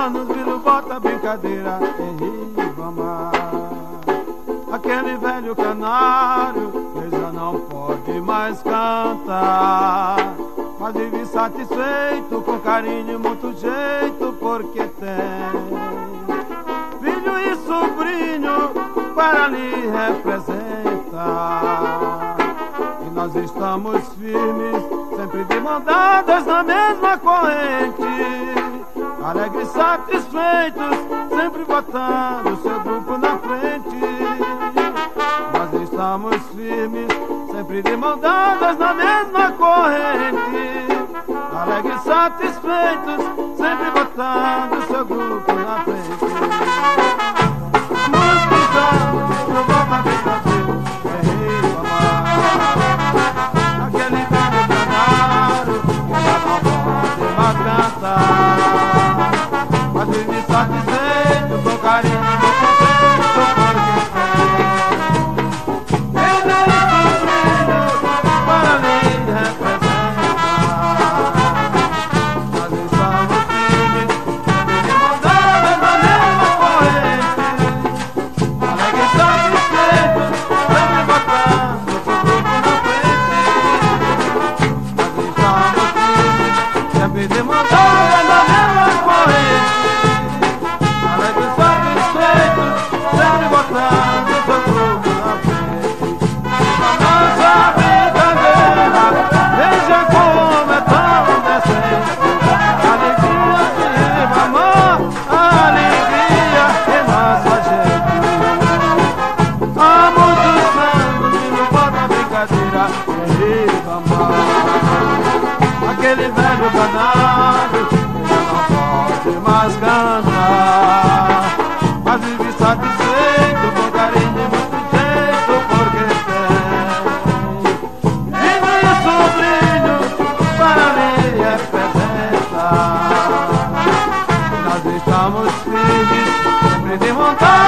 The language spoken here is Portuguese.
anos, Vilo bota brincadeira em Ribamar. Aquele velho canário, ele já não pode mais cantar, mas vive satisfeito, com carinho e muito jeito, porque tem filho e sobrinho para lhe representar. E nós estamos firmes, sempre de mão dadas na mesma corrente, alegres e satisfeitos, sempre botando seu grupo na frente. Nós estamos firmes, sempre de mão dadas na mesma corrente, alegres e satisfeitos, sempre botando seu grupo na frente. Muitos anos eu vou pra brincadeira em Ribamar. Aquele velho canário que já não pode mais cantar, mas vive satisfeito, com carinho e muito jeito, porque tem filho e sobrinho para lhe representar. Nós estamos firmes, sempre de mão dadas na mesma corrente, alegres e satisfeitos, sempre botando seu grupo na frente. Nós estamos firmes, sempre de mão dadas na mesma corrente, alegres e satisfeitos, sempre botando seu grupo na frente. A nossa brincadeira, veja como é tão decente. Alegria de Ribamar, alegria em nossa gente. Há muitos anos que não bota brincadeira em Ribamar. Aquele velho canário que já não pode mais cantar, mas vive satisfeito, com carinho e muito jeito, porque tem filho e sobrinho para lhe representar. Nós estamos firmes, sempre de vontade